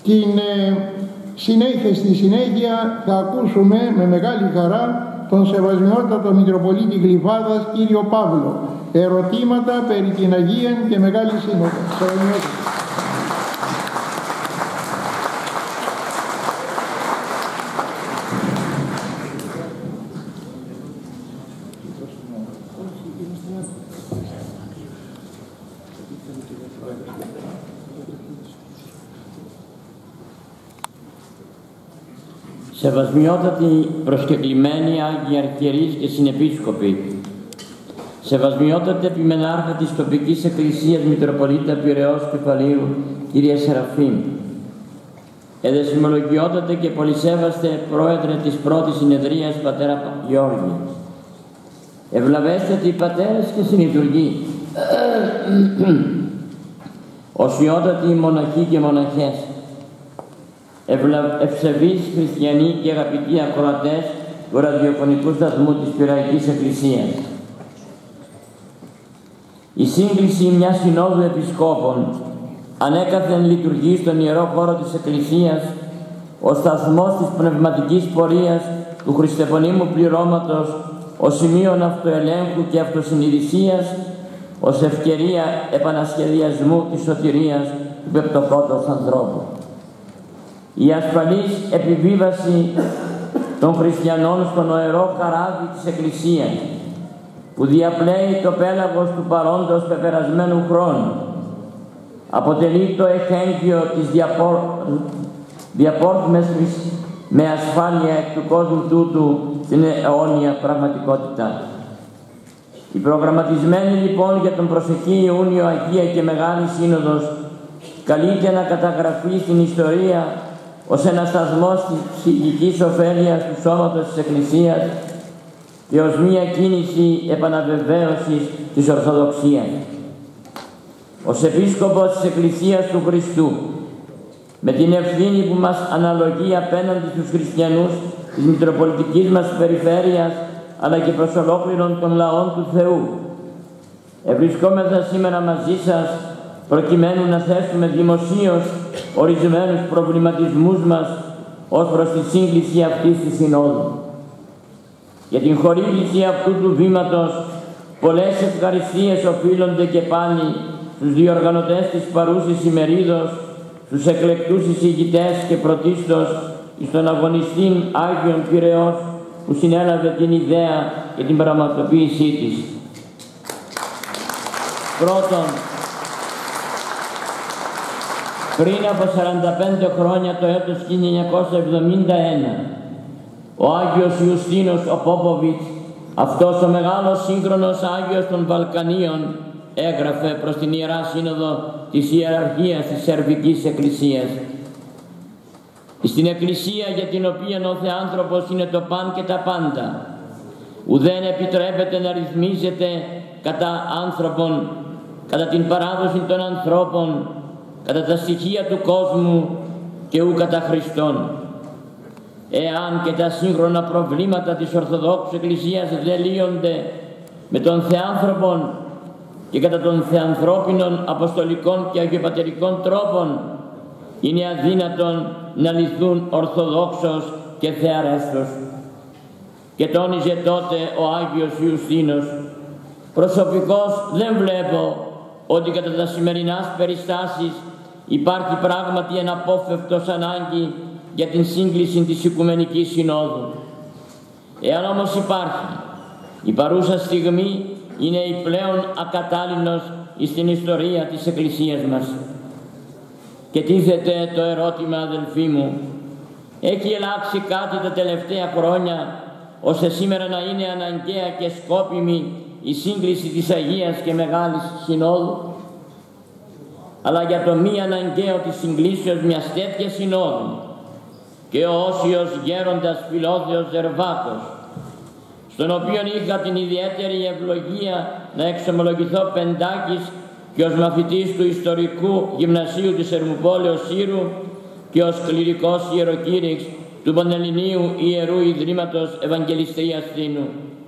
Στη συνέχεια θα ακούσουμε με μεγάλη χαρά τον Σεβασμιότατο Μητροπολίτη Γλυφάδας κύριο Παύλο. Ερωτήματα περί την Αγία και Μεγάλη Σύνοδο. Σεβασμιότατοι προσκεκλημένοι Άγιοι Αρχιερείς και Συνεπίσκοποι, Σεβασμιότατε Επιμενάρχα της τοπικής Εκκλησίας Μητροπολίτα Πειραιώς Κεφαλίου, κύριε Σεραφείμ, Εδεσιμολογιότατε και πολυσέβαστε Πρόεδρε της πρώτης συνεδρίας Πατέρα Γιώργη, ευλαβέστατοι πατέρες και συνλειτουργοί, οσιότατοι μοναχοί και μοναχές, ευσεβείς χριστιανοί και αγαπητοί ακροατές του ραδιοφωνικού σταθμού της Πειραϊκής Εκκλησίας. Η σύγκληση μιας συνόδου επισκόπων ανέκαθεν λειτουργεί στον ιερό χώρο της Εκκλησίας ο σταθμός της πνευματικής πορείας του χριστεπωνήμου πληρώματος, ως σημείον αυτοελέγχου και αυτοσυνειδησίας, ως ευκαιρία επανασχεδιασμού της σωτηρίας του πεπτωχόντος ανθρώπου. Η ασφαλής επιβίβαση των χριστιανών στον οερό καράβι της Εκκλησίας, που διαπλέει το πέλαγος του παρόντος πεπερασμένου χρόνου, αποτελεί το εχέγγυο της διαπόρθμεσης με ασφάλεια εκ του κόσμου τούτου στην αιώνια πραγματικότητα. Η προγραμματισμένη λοιπόν για τον προσεχή Ιούνιο Αγία και Μεγάλη Σύνοδος καλείται να καταγραφεί στην ιστορία ως ένας σταθμός της ψυχικής ωφέλειας του σώματος της Εκκλησίας και ως μία κίνηση επαναβεβαίωσης της Ορθοδοξίας. Ως Επίσκοπος της Εκκλησίας του Χριστού, με την ευθύνη που μας αναλογεί απέναντι στους χριστιανούς της Μητροπολιτικής μας περιφέρειας, αλλά και προς ολόκληρον των λαών του Θεού, ευρισκόμεθα σήμερα μαζί σας προκειμένου να θέσουμε δημοσίως ορισμένους προβληματισμούς μας ως προς τη σύγκληση αυτής της Συνόδου. Για την χορήγηση αυτού του βήματος πολλές ευχαριστίες οφείλονται και πάλι στους διοργανωτές της παρούσης ημερίδος, στους εκλεκτούς εισηγητές και πρωτίστως στον αγωνιστήν Άγιον Πειραιώς που συνέλαβε την ιδέα και την πραγματοποίησή της. Πρώτον, πριν από 45 χρόνια, το έτος 1971, ο Άγιος Ιουστίνος ο Πόποβιτς, αυτός ο μεγάλος σύγχρονος Άγιος των Βαλκανίων, έγραφε προς την Ιερά Σύνοδο της Ιεραρχίας της Σερβικής Εκκλησίας: «Στην Εκκλησία για την οποία ο Θεάνθρωπος είναι το παν και τα πάντα, ουδέν επιτρέπεται να ρυθμίζεται κατά άνθρωπον, κατά την παράδοση των ανθρώπων, κατά τα στοιχεία του κόσμου και ου κατά Χριστόν. Εάν και τα σύγχρονα προβλήματα της Ορθοδόξου Εκκλησίας δεν λύονται με τον Θεάνθρωπον και κατά των θεανθρώπινων αποστολικών και αγιοπατερικών τρόπων, είναι αδύνατον να λυθούν ορθοδόξος και θεαρέστος». Και τόνιζε τότε ο Άγιος Ιουστίνος: «Προσωπικώς δεν βλέπω ότι κατά τα σημερινάς περιστάσεις υπάρχει πράγματι αναπόφευκτος ανάγκη για την σύγκληση της Οικουμενικής Συνόδου. Εάν όμως υπάρχει, η παρούσα στιγμή είναι η πλέον ακατάλληλος στην ιστορία της Εκκλησίας μας». Και τίθεται το ερώτημα, αδελφοί μου, έχει αλλάξει κάτι τα τελευταία χρόνια ώστε σήμερα να είναι αναγκαία και σκόπιμη η σύγκληση της Αγίας και Μεγάλης Συνόδου? Αλλά για το μη αναγκαίο της συγκλήσεως μιας τέτοιας συνόδου και ο όσιος γέροντας Φιλόδεος Ζερβάκος, στον οποίον είχα την ιδιαίτερη ευλογία να εξομολογηθώ πεντάκης και ως μαθητής του ιστορικού γυμνασίου της Ερμουπόλεως Σύρου και ως κληρικός ιεροκήρυξ του Πανελληνίου Ιερού Ιδρύματος Ευαγγελιστρίας Αθήνου.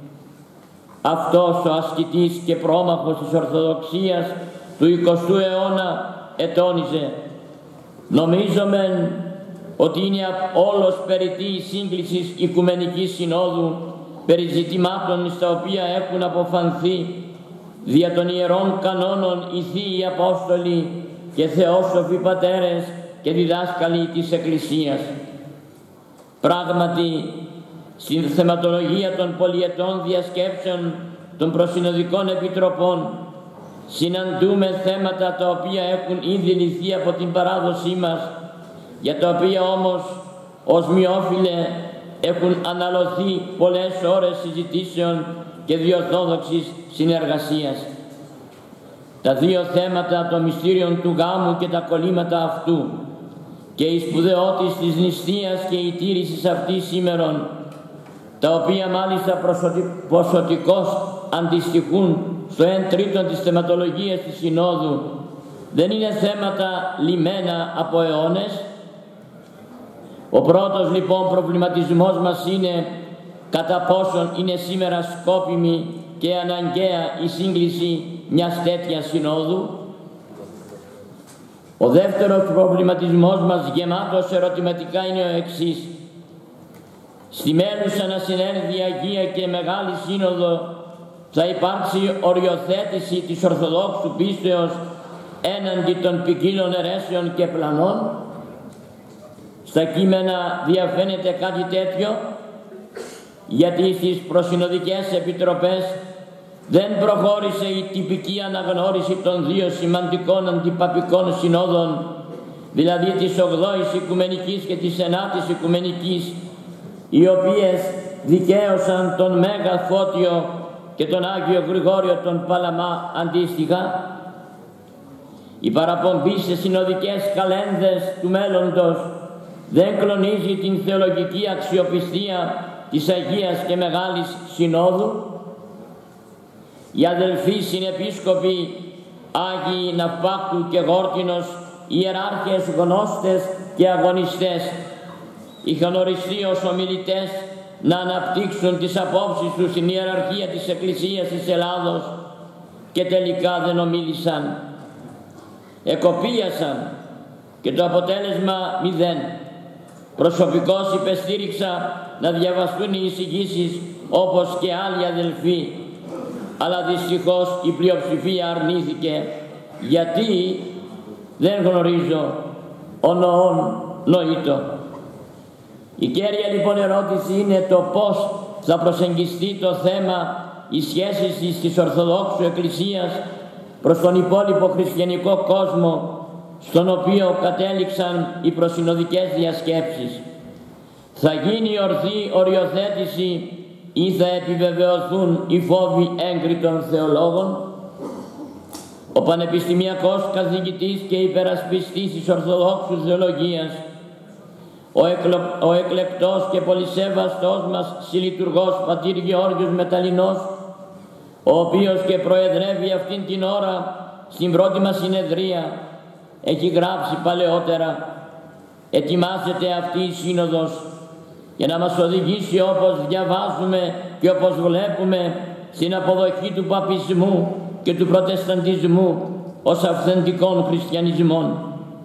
Αυτός ο ασκητής και πρόμαχος της Ορθοδοξίας του 20ου αιώνα ετώνιζε: Νομίζομεν ότι είναι όλος περιττή η σύγκληση Οικουμενικής Συνόδου περί ζητημάτων στα οποία έχουν αποφανθεί δια των ιερών κανόνων οι Θείοι Απόστολοι και θεόσοφοι πατέρες και διδάσκαλοι της Εκκλησίας. Πράγματι, στην θεματολογία των πολυετών διασκέψεων των προσυνοδικών επιτροπών συναντούμε θέματα τα οποία έχουν ήδη λυθεί από την παράδοσή μας, για τα οποία όμως ως μειόφιλε έχουν αναλωθεί πολλές ώρες συζητήσεων και διορθόδοξης συνεργασίας. Τα δύο θέματα των μυστήριων του γάμου και τα κολλήματα αυτού και η σπουδαιότης της νηστείας και η τήρησης αυτής σήμερον, τα οποία μάλιστα ποσοτικώς αντιστοιχούν στο 1/3 της θεματολογίας της Συνόδου, δεν είναι θέματα λυμμένα από αιώνες. Ο πρώτος λοιπόν προβληματισμός μας είναι κατά πόσον είναι σήμερα σκόπιμη και αναγκαία η σύγκληση μιας τέτοιας συνόδου. Ο δεύτερος προβληματισμός μας, γεμάτος ερωτηματικά, είναι ο εξής: στη μέλουσα να συνέλθει Αγία και Μεγάλη Σύνοδο θα υπάρξει οριοθέτηση της Ορθοδόξου πίστεως έναντι των ποικίλων αιρέσεων και πλανών? Στα κείμενα διαφαίνεται κάτι τέτοιο, γιατί στις προσυνοδικές επιτροπές δεν προχώρησε η τυπική αναγνώριση των δύο σημαντικών αντιπαπικών συνόδων, δηλαδή της 8ης Οικουμενικής και της 9ης Οικουμενικής, οι οποίες δικαίωσαν τον Μέγα Φώτιο και τον Άγιο Γρηγόριο τον Παλαμά αντίστοιχα. Η παραπομπή σε συνοδικές καλένδες του μέλλοντος δεν κλονίζει την θεολογική αξιοπιστία της Αγίας και Μεγάλης Συνόδου. Οι αδελφοί συνεπίσκοποι Άγιοι Ναυπάκτου και Γόρτινος, ιεράρχες γνώστες και αγωνιστές, είχαν οριστεί ως ομιλητές να αναπτύξουν τις απόψεις τους στην ιεραρχία της Εκκλησίας της Ελλάδος και τελικά δεν ομίλησαν. Εκοπίασαν και το αποτέλεσμα 0. Προσωπικώς υπεστήριξα να διαβαστούν οι εισηγήσεις όπως και άλλοι αδελφοί, αλλά δυστυχώς η πλειοψηφία αρνήθηκε. Γιατί? Δεν γνωρίζω. Ο νοών νοήτο. Η κέρια λοιπόν ερώτηση είναι το πώς θα προσεγγιστεί το θέμα, οι σχέσεις της Ορθοδόξου Εκκλησίας προς τον υπόλοιπο χριστιανικό κόσμο, στον οποίο κατέληξαν οι προσυνοδικές διασκέψεις. Θα γίνει η ορθή οριοθέτηση ή θα επιβεβαιωθούν οι φόβοι έγκριτων θεολόγων? Ο πανεπιστημιακός καθηγητής και υπερασπιστής της Ορθοδόξου Θεολογίας, ο εκλεκτός και πολυσέβαστος μας συλλειτουργός πατήρ Γεώργιος Μεταλλινός, ο οποίος και προεδρεύει αυτήν την ώρα στην πρώτη μας συνεδρία, έχει γράψει παλαιότερα: ετοιμάζεται αυτή η σύνοδος για να μας οδηγήσει, όπως διαβάζουμε και όπως βλέπουμε, στην αποδοχή του παπισμού και του προτεσταντισμού ως αυθεντικών χριστιανισμών.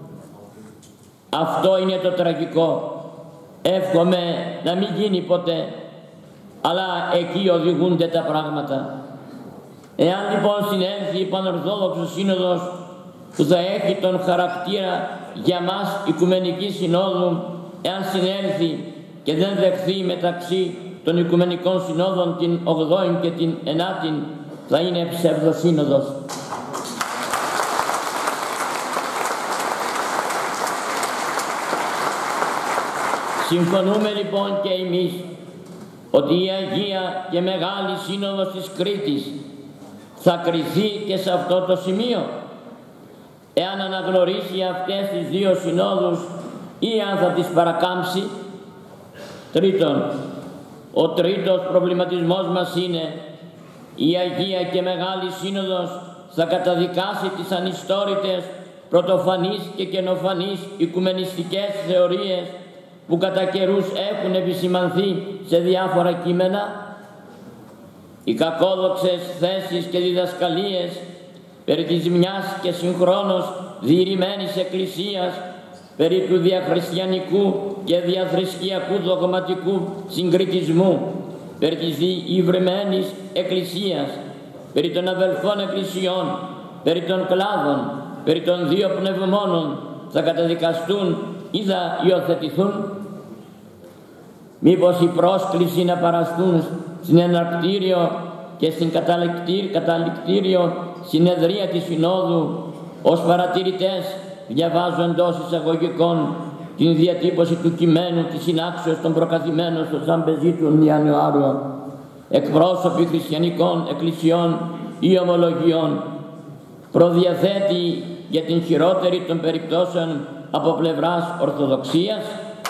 Αυτό είναι το τραγικό. Εύχομαι να μην γίνει ποτέ, αλλά εκεί οδηγούνται τα πράγματα. Εάν λοιπόν συνέλθει η Πανορθόδοξο Σύνοδος, που θα έχει τον χαρακτήρα για μας Οικουμενική Συνόδου, εάν συνέλθει και δεν δεχθεί μεταξύ των Οικουμενικών Συνόδων την 8η και την 9η, θα είναι ψευδοσύνοδος. Συμφωνούμε λοιπόν και εμείς ότι η Αγία και Μεγάλη Σύνοδος της Κρήτης θα κριθεί και σε αυτό το σημείο, εάν αναγνωρίσει αυτές τις δύο συνόδους ή αν θα τις παρακάμψει. Τρίτον, ο τρίτος προβληματισμός μας είναι: η Αγία και Μεγάλη Σύνοδος θα καταδικάσει τις ανιστόρητες, πρωτοφανείς και καινοφανείς οικουμενιστικές θεωρίες που κατά καιρούς έχουν επισημανθεί σε διάφορα κείμενα? Οι κακόδοξες θέσεις και διδασκαλίες περί της μιας και συγχρόνως διηρημένης Εκκλησίας περί του διαχριστιανικού και διαθρησκειακού δογματικού συγκριτισμού, περί της διευρυμένης Εκκλησίας, περί των αδελφών εκκλησιών, περί των κλάδων, περί των δύο πνευμόνων θα καταδικαστούν ή θα υιοθετηθούν? Μήπως η πρόσκληση να παραστούν στην εναρκτήριο και στην καταληκτήριο συνεδρία της Συνόδου ως παρατηρητές, διαβάζω εντός εισαγωγικών την διατύπωση του κειμένου της συνάξεως των προκαθημένων στο Ζαμπεζί του Ιανουάριο, εκπρόσωποι χριστιανικών εκκλησιών ή ομολογιών, προδιαθέτει για την χειρότερη των περιπτώσεων από πλευράς Ορθοδοξίας,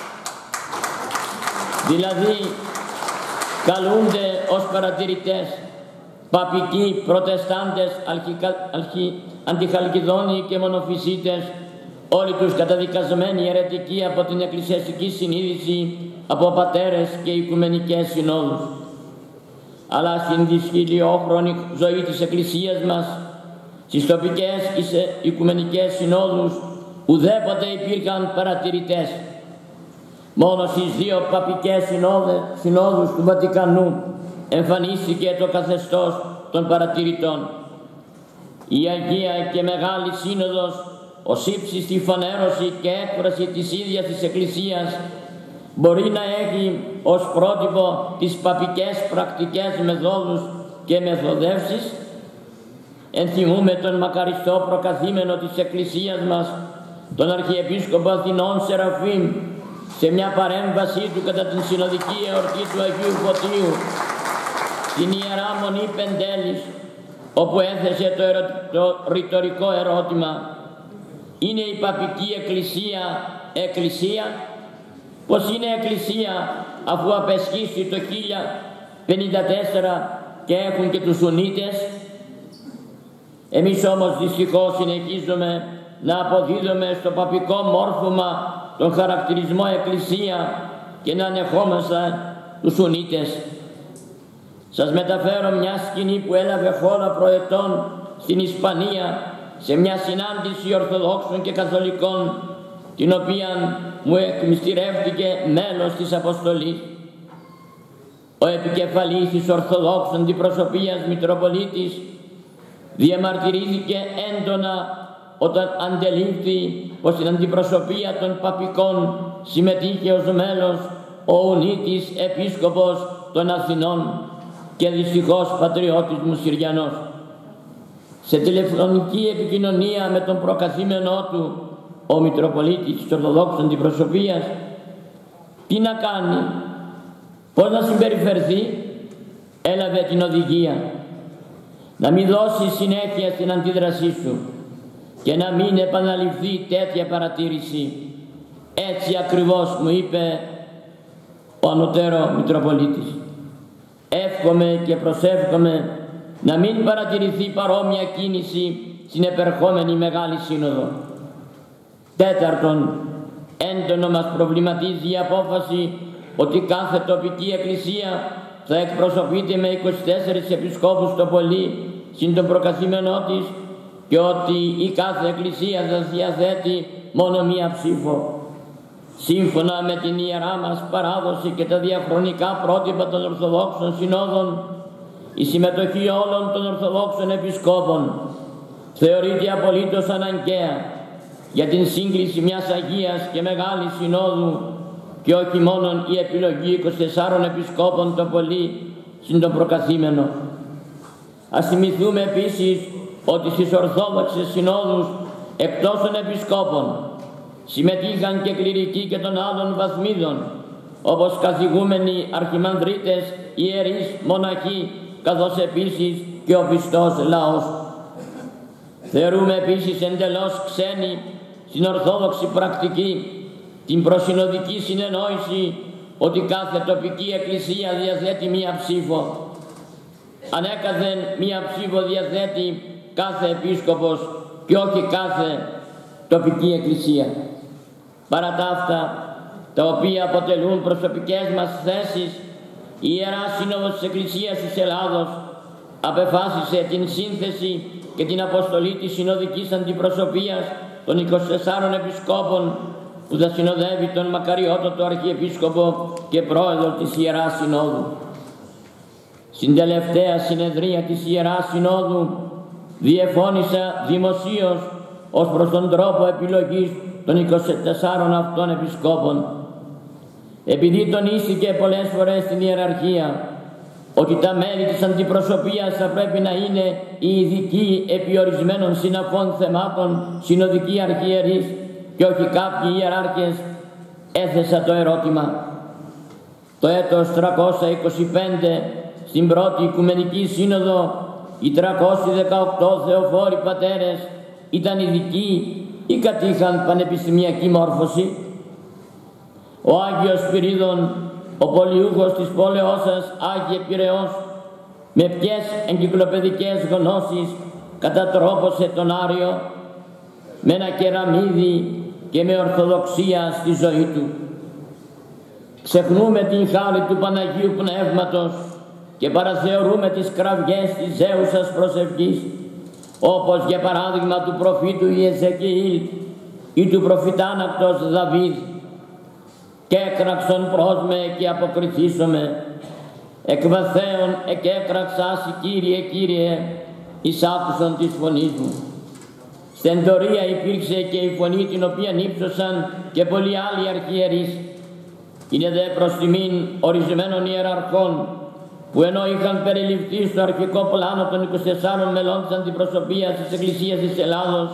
δηλαδή καλούνται ως παρατηρητές παπικοί, προτεστάντες, αντιχαλκιδόνιοι και μονοφυσίτες, όλοι τους καταδικασμένοι αιρετικοί από την εκκλησιαστική συνείδηση, από πατέρες και οικουμενικές συνόδους. Αλλά στην δυσχυλιόχρονη ζωή της Εκκλησίας μας, στις τοπικές οικουμενικές συνόδους, ουδέποτε υπήρχαν παρατηρητές. Μόνο στις δύο παπικές συνόδους του Βατικανού εμφανίστηκε το καθεστώς των παρατηρητών. Η Αγία και Μεγάλη Σύνοδος, ως ύψιστη φανέρωση και έκφραση της ίδιας της Εκκλησίας, μπορεί να έχει ως πρότυπο τις παπικές πρακτικές μεθόδους και μεθοδεύσεις. Ενθυμούμε τον μακαριστό προκαθήμενο της Εκκλησίας μας, τον Αρχιεπίσκοπο Αθηνών Σεραφείμ, σε μια παρέμβασή του κατά την συνοδική εορτή του Αγίου Φωτίου στην Ιερά Μονή Πεντέλης, όπου έθεσε το ρητορικό ερώτημα: είναι η παπική εκκλησία εκκλησία? Πως είναι εκκλησία αφού απεσχίσει το 1054 και έχουν και τους Σουνίτες? Εμείς όμως δυστυχώς συνεχίζουμε να αποδίδουμε στο παπικό μόρφωμα τον χαρακτηρισμό εκκλησία και να ανεχόμαστε τους Σουνίτες. Σας μεταφέρω μια σκηνή που έλαβε χώρα προετών στην Ισπανία σε μια συνάντηση Ορθοδόξων και Καθολικών, την οποία μου εκμυστηρεύτηκε μέλος της Αποστολής. Ο επικεφαλής της Ορθοδόξων αντιπροσωπείας Μητροπολίτης διαμαρτυρήθηκε έντονα όταν αντελήφθη πως στην αντιπροσωπεία των παπικών συμμετείχε ως μέλος ο Ουνίτης Επίσκοπος των Αθηνών και δυστυχώς πατριώτης μου Συριανός. Σε τηλεφωνική επικοινωνία με τον προκαθήμενό του, ο Μητροπολίτης της Ορθοδόξης Αντιπροσωπείας, τι να κάνει, πώς να συμπεριφερθεί, έλαβε την οδηγία να μην δώσει συνέχεια στην αντίδρασή σου και να μην επαναληφθεί τέτοια παρατήρηση. Έτσι ακριβώς μου είπε ο ανωτέρω Μητροπολίτης. Εύχομαι και προσεύχομαι να μην παρατηρηθεί παρόμοια κίνηση στην επερχόμενη Μεγάλη Σύνοδο. Τέταρτον, έντονο μας προβληματίζει η απόφαση ότι κάθε τοπική εκκλησία θα εκπροσωπείται με 24 επισκόπους το πολύ συν τον προκαθήμενό της και ότι η κάθε εκκλησία θα διαθέτει μόνο μία ψήφο. Σύμφωνα με την ιερά μας παράδοση και τα διαχρονικά πρότυπα των Ορθοδόξων Συνόδων, η συμμετοχή όλων των Ορθοδόξων Επισκόπων θεωρείται απολύτως αναγκαία για την σύγκληση μιας Αγίας και Μεγάλης Συνόδου και όχι μόνον η επιλογή 24 Επισκόπων το πολύ συν τον προκαθήμενο. Ας θυμηθούμε επίσης ότι στις Ορθόδοξες Συνόδους εκτός των Επισκόπων συμμετείχαν και κληρικοί και των άλλων βαθμίδων, όπως καθηγούμενοι αρχιμανδρίτες, ιερείς, μοναχοί, καθώς επίσης και ο πιστός λαός. Θεωρούμε επίσης εντελώς ξένη στην Ορθόδοξη πρακτική την προσυνοδική συνεννόηση ότι κάθε τοπική εκκλησία διαθέτει μία ψήφο. Ανέκαθεν μία ψήφο διαθέτει κάθε επίσκοπος και όχι κάθε τοπική εκκλησία. Παρά τα αυτά, τα οποία αποτελούν προσωπικές μας θέσεις, η Ιερά Σύνοδος της Εκκλησίας της Ελλάδος απεφάσισε την σύνθεση και την αποστολή της συνοδικής αντιπροσωπείας των 24 επισκόπων που θα συνοδεύει τον μακαριότατο Αρχιεπίσκοπο και πρόεδρο της Ιεράς Συνόδου. Στην τελευταία συνεδρία της Ιεράς Συνόδου διεφώνησα δημοσίως ως προς τον τρόπο επιλογής των 24 αυτών επισκόπων. Επειδή τονίστηκε πολλές φορές στην ιεραρχία ότι τα μέλη της αντιπροσωπείας θα πρέπει να είναι οι ειδικοί επί ορισμένων συναφών θεμάτων συνοδικοί αρχιερείς και όχι κάποιοι ιεράρχες, έθεσα το ερώτημα. Το έτος 325 στην πρώτη Οικουμενική Σύνοδο οι 318 θεοφόροι πατέρες ήταν ειδικοί ή κατήχαν πανεπιστημιακή μόρφωση. Ο Άγιος Σπυρίδων, ο πολιούχος της πόλεώς σας, Άγιε Πειραιώς, με ποιες εγκυκλοπαιδικές γνώσεις κατατρόπωσε τον Άριο, με ένα κεραμίδι και με ορθοδοξία στη ζωή του. Ξεχνούμε την χάρη του Παναγίου Πνεύματος και παραθεωρούμε τις κραυγές της ζέουσας προσευχής, όπως για παράδειγμα του προφήτου Ιεζεκιήλ ή του προφητάνακτος Δαβίδ. «Κι έκραξον προς με και αποκριθήσομαι, εκ βαθέων εκέκραξάσι Κύριε, Κύριε, εις άκουσον της φωνής μου». Στην Τωρία υπήρξε και η φωνή την οποία ύψωσαν και πολλοί άλλοι αρχιερείς. Είναι δε προς τιμήν ορισμένων ιεραρχών που ενώ είχαν περιληφθεί στο αρχικό πλάνο των 24 μελών της αντιπροσωπείας της Εκκλησίας της Ελλάδος,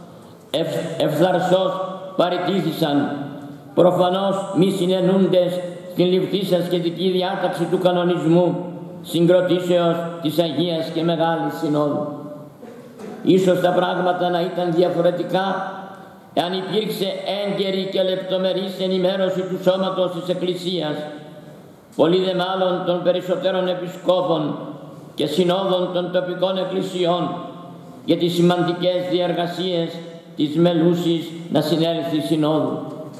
ευθαρσώς παραιτήθησαν, προφανώς μη συνενούντες στην ληφθήσα σχετική διάταξη του κανονισμού συγκροτήσεως της Αγίας και Μεγάλης Συνόδου. Ίσως τα πράγματα να ήταν διαφορετικά εάν υπήρξε έγκαιρη και λεπτομερής ενημέρωση του σώματος της Εκκλησίας, πολύ δε μάλλον των περισσότερων επισκόπων και συνόδων των τοπικών εκκλησιών για τις σημαντικές διεργασίες της μελούσης να συνέλθει συνόδου.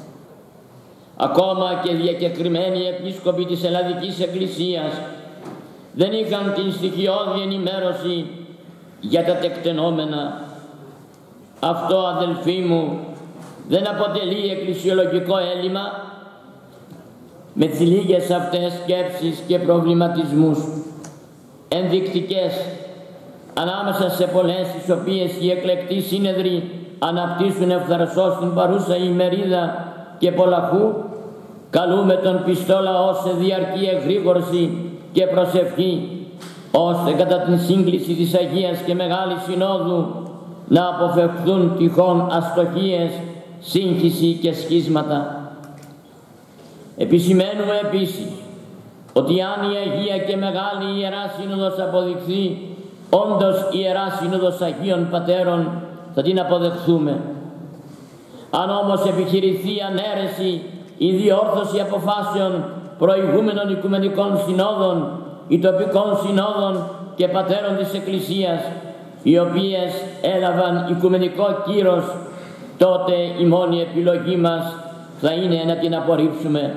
Ακόμα και διακεκριμένοι επίσκοποι της Ελλαδικής Εκκλησίας δεν είχαν την στοιχειώδη ενημέρωση για τα τεκτενόμενα. Αυτό, αδελφοί μου, δεν αποτελεί εκκλησιολογικό έλλειμμα? Με τις λίγες αυτές σκέψεις και προβληματισμούς ενδεικτικές ανάμεσα σε πολλές τις οποίες οι εκλεκτοί σύνεδροι αναπτύσσουν ευθαρσώς την παρούσα ημερίδα και πολλαχού, καλούμε τον πιστό λαό σε διαρκή εγρήγορση και προσευχή, ώστε κατά την σύγκληση της Αγίας και Μεγάλης Συνόδου να αποφευχθούν τυχόν αστοχίες, σύγχυση και σχίσματα. Επισημαίνουμε επίσης ότι αν η Αγία και Μεγάλη Ιερά Σύνοδος αποδειχθεί όντως Ιερά Σύνοδος Αγίων Πατέρων, θα την αποδεχθούμε. Αν όμως επιχειρηθεί ανέρεση ή διόρθωση αποφάσεων προηγούμενων Οικουμενικών Συνόδων ή τοπικών συνόδων και πατέρων της Εκκλησίας, οι οποίες έλαβαν οικουμενικό κύρος, τότε η μόνη επιλογή μας θα είναι να την απορρίψουμε.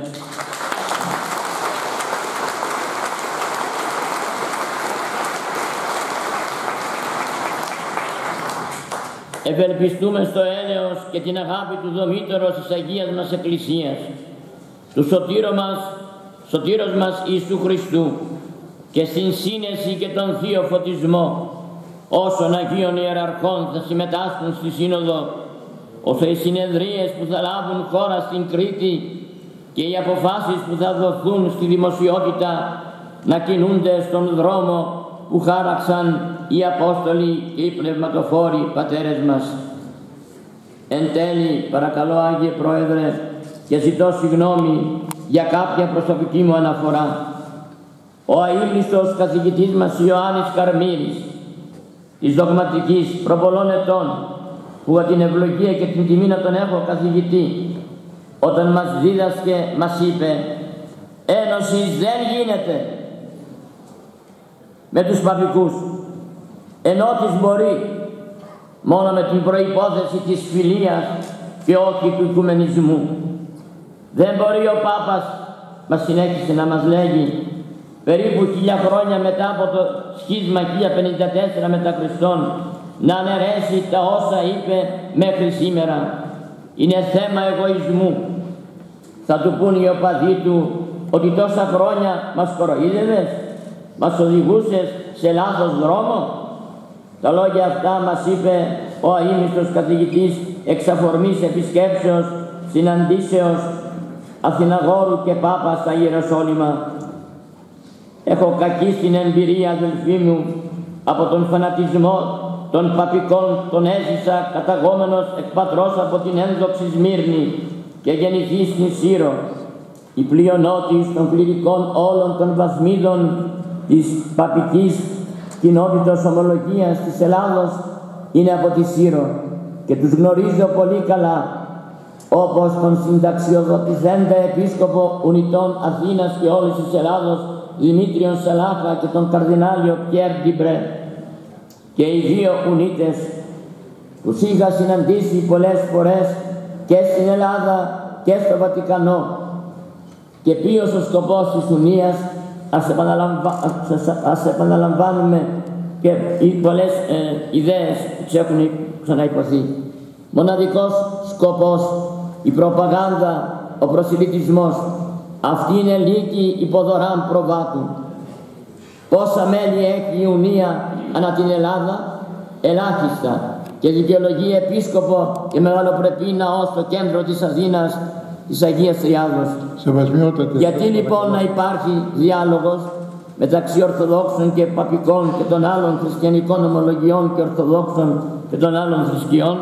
Ευελπιστούμε στο έλεος και την αγάπη του Δομήτωρος της Αγίας μας Εκκλησίας, του Σωτήρος μας Ιησού Χριστού, και στην σύνεση και τον Θείο Φωτισμό όσων Αγίων Ιεραρχών θα συμμετάσχουν στη Σύνοδο, ώστε οι συνεδρίες που θα λάβουν χώρα στην Κρήτη και οι αποφάσεις που θα δοθούν στη δημοσιότητα να κινούνται στον δρόμο που χάραξαν οι Απόστολοι και οι πνευματοφόροι πατέρες μας. Εν τέλει, παρακαλώ Άγιε Πρόεδρε, και ζητώ συγγνώμη για κάποια προσωπική μου αναφορά. Ο αείμνηστος καθηγητής μας Ιωάννης Καρμύρης της Δογματικής προπολών ετών, που από την ευλογία και την τιμή να τον έχω καθηγητή, όταν μας δίδασκε μας είπε: «Ένωση δεν γίνεται με τους παπικούς, ενότης μπορεί μόνο με την προϋπόθεση της φιλίας και όχι του οικουμενισμού». Δεν μπορεί ο Πάπας, μας συνέχισε να μας λέγει, περίπου 1000 χρόνια μετά από το σχίσμα 1054 μετά Χριστόν, να αναιρέσει τα όσα είπε μέχρι σήμερα. Είναι θέμα εγωισμού. Θα του πούν οι οπαδοί του ότι τόσα χρόνια μας κοροϊδεύες, μας οδηγούσες σε λάθος δρόμο. Τα λόγια αυτά μας είπε ο αείμνηστος καθηγητής εξαφορμής επισκέψεως, συναντήσεως Αθηναγόρου και Πάπα στα Ιεροσόλυμα. Έχω κακή στην εμπειρία, αδελφοί μου, από τον φανατισμό των παπικών. Τον έζησα καταγόμενος εκ πατρός από την ένδοξη Σμύρνη και γεννηθής στην Σύρο. Η πλειονότης των κληρικών όλων των βαθμίδων της παπικής κοινότητας ομολογίας της Ελλάδος είναι από τη Σύρο και τους γνωρίζω πολύ καλά, όπως τον συνταξιοδοτηθέντα επίσκοπο Ουνητών Αθήνας και όλης της Ελλάδος Δημήτριον Σαλάχα και τον καρδινάλιο Πιέρ Ντιμπρέ. Και οι δύο Ουνίτες τους είχα συναντήσει πολλές φορές και στην Ελλάδα και στο Βατικανό, και ποιος ο σκοπός της Ουνίας, ας επαναλαμβάνουμε και οι πολλές ιδέες που έχουν ξαναϋποθεί. Μοναδικός σκοπός, η προπαγάνδα, ο προσιλητισμός. Αυτή είναι λύκη υποδωράν προβάτου. Πόσα μέλη έχει η Ουνία ανά την Ελλάδα? Ελάχιστα. Και δικαιολογεί επίσκοπο και μεγαλοπρεπή ναό στο κέντρο της Αθήνας, της Αγίας Τριάδος. Γιατί λοιπόν να υπάρχει διάλογος μεταξύ Ορθοδόξων και Παπικών και των άλλων χριστιανικών ομολογιών και Ορθοδόξων και των άλλων θρησκειών?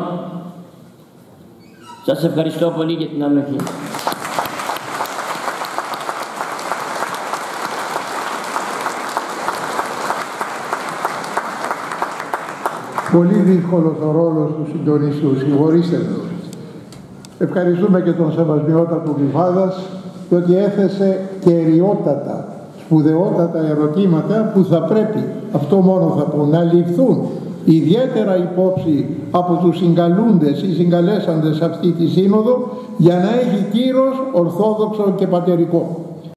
Σας ευχαριστώ πολύ για την ανοχή. Πολύ δύσκολος ο ρόλος του συντονιστού, συγχωρήστε με. Ευχαριστούμε και τον Σεβασμιότατο Γλυφάδας, διότι έθεσε κεριότατα, σπουδαιότατα ερωτήματα που θα πρέπει, αυτό μόνο θα πω, να ληφθούν ιδιαίτερα υπόψη από τους συγκαλούντες ή συγκαλέσαντες αυτή τη σύνοδο, για να έχει κύρος ορθόδοξο και πατερικό.